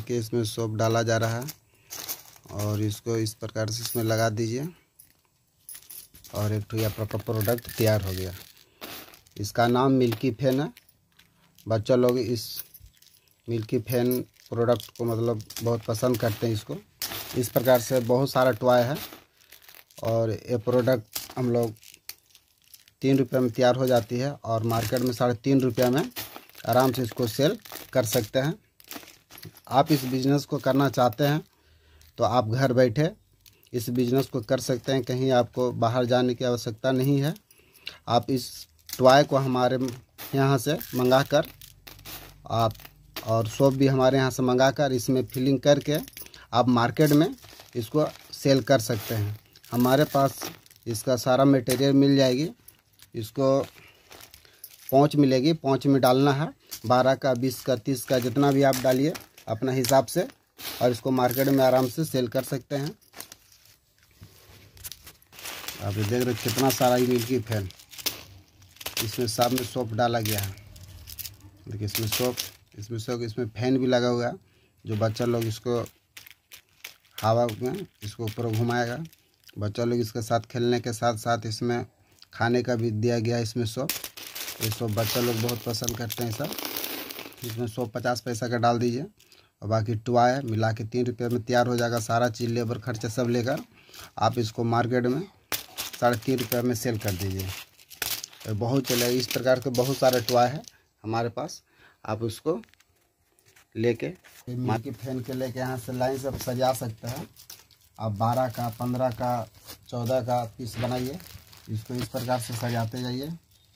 के इसमें सोप डाला जा रहा है और इसको इस प्रकार से इसमें लगा दीजिए और एक ठो आपका प्रोडक्ट तैयार हो गया। इसका नाम मिल्की फैन है। बच्चा लोग इस मिल्की फैन प्रोडक्ट को मतलब बहुत पसंद करते हैं इसको। इस प्रकार से बहुत सारा टॉय है और ये प्रोडक्ट हम लोग 3 रुपये में तैयार हो जाती है और मार्केट में 3.5 रुपये में आराम से इसको सेल कर सकते हैं। आप इस बिज़नेस को करना चाहते हैं तो आप घर बैठे इस बिज़नेस को कर सकते हैं। कहीं आपको बाहर जाने की आवश्यकता नहीं है। आप इस टॉय को हमारे यहाँ से मंगा कर आप और सोप भी हमारे यहाँ से मंगा कर इसमें फिलिंग करके आप मार्केट में इसको सेल कर सकते हैं। हमारे पास इसका सारा मटेरियल मिल जाएगी। इसको पाउच मिलेगी, पाउच में डालना है 12 का 20 का 30 का जितना भी आप डालिए अपना हिसाब से और इसको मार्केट में आराम से सेल कर सकते हैं। आप देख रहे हो कितना सारा ये मिल्की फैन इसमें सब में सोप डाला गया है। देखिए इसमें सोप, इसमें फैन भी लगा हुआ है जो बच्चा लोग इसको हवा में इसको ऊपर घुमाएगा। बच्चा लोग इसके साथ खेलने के साथ साथ इसमें खाने का भी दिया गया है। इसमें सोप, ये सोप बच्चा लोग बहुत पसंद करते हैं सब। इसमें सोप 50 पैसा का डाल दीजिए और बाकी टॉय मिला के 3 रुपये में तैयार हो जाएगा। सारा चीज़ लेबर खर्चा सब लेकर आप इसको मार्केट में 3.5 रुपये में सेल कर दीजिए। बहुत चलेगा। इस प्रकार के बहुत सारे टॉय है हमारे पास। आप उसको लेके मिल्की फैन के लेके यहाँ से लाइन से सजा सकते हैं। आप 12 का 15 का 14 का पीस बनाइए। इसको इस प्रकार से सजाते जाइए।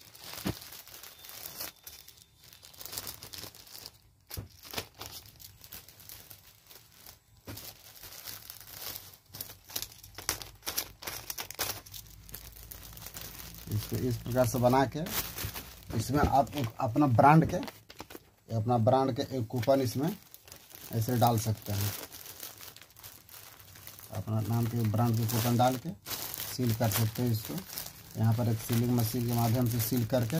इसको इस प्रकार से बना के इसमें आप अपना ब्रांड के एक कूपन इसमें ऐसे डाल सकते हैं। अपना नाम के ब्रांड के कूपन डाल के सील कर सकते हैं। इसको यहाँ पर एक सीलिंग मशीन के माध्यम से सील करके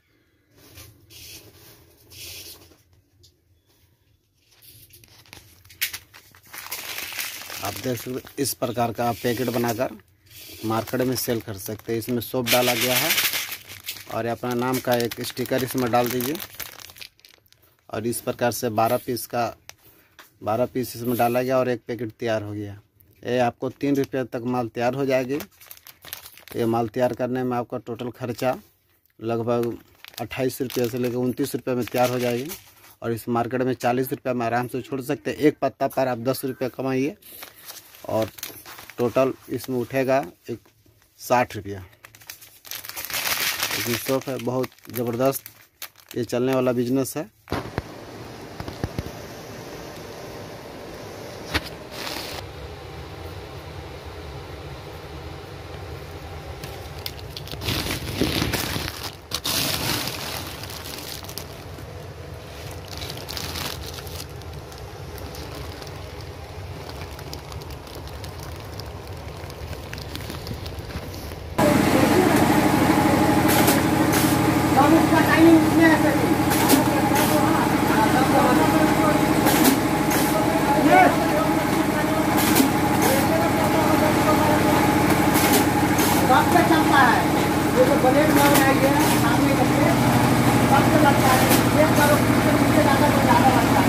आप देख सकते इस प्रकार का आप पैकेट बनाकर मार्केट में सेल कर सकते हैं। इसमें सोप डाला गया है और अपना नाम का एक स्टिकर इसमें डाल दीजिए और इस प्रकार से 12 पीस इसमें डाला गया और एक पैकेट तैयार हो गया। ये आपको 3 रुपये तक माल तैयार हो जाएगी। ये माल तैयार करने में आपका टोटल खर्चा लगभग 28 रुपये से लेकर 29 रुपये में तैयार हो जाएगी और इस मार्केट में 40 रुपये में आराम से छोड़ सकते हैं। एक पत्ता पर आप 10 रुपये कमाइए और टोटल इसमें उठेगा 60 रुपया। इसमें सोप है, बहुत ज़बरदस्त ये चलने वाला बिजनेस है। चलता है ये तो ब्लेड लग रहा है सामने करके लगता है। 1 करोड़ ज़्यादा लगता है।